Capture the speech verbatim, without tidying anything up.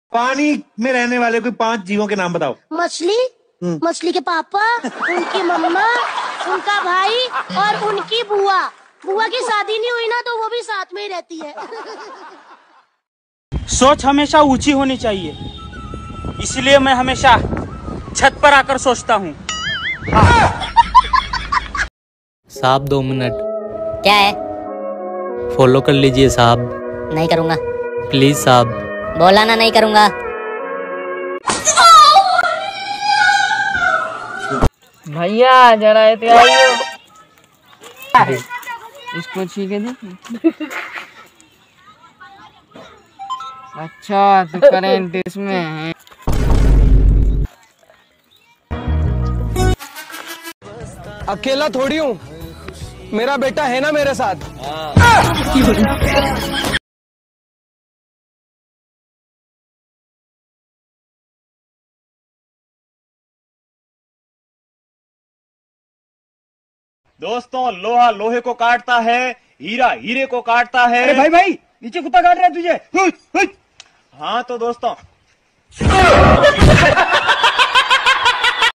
पानी में रहने वाले कोई पांच जीवों के नाम बताओ। मछली, मछली के पापा, उनकी मम्मा, उनका भाई और उनकी बुआ। बुआ की शादी नहीं हुई ना तो वो भी साथ में ही रहती है। सोच हमेशा ऊंची होनी चाहिए, इसलिए मैं हमेशा छत पर आकर सोचता हूँ। साहब दो मिनट। क्या है? फॉलो कर लीजिए साहब। नहीं करूँगा। प्लीज साहब। बोला ना नहीं करूँगा। भैया जरा आइए, इसको छीके दे। अच्छा तो करंट इसमें है। अकेला थोड़ी हूँ, मेरा बेटा है ना मेरे साथ। दोस्तों, लोहा लोहे को काटता है, हीरा हीरे को काटता है। अरे भाई भाई नीचे कुत्ता काट रहा है तुझे। हाँ तो दोस्तों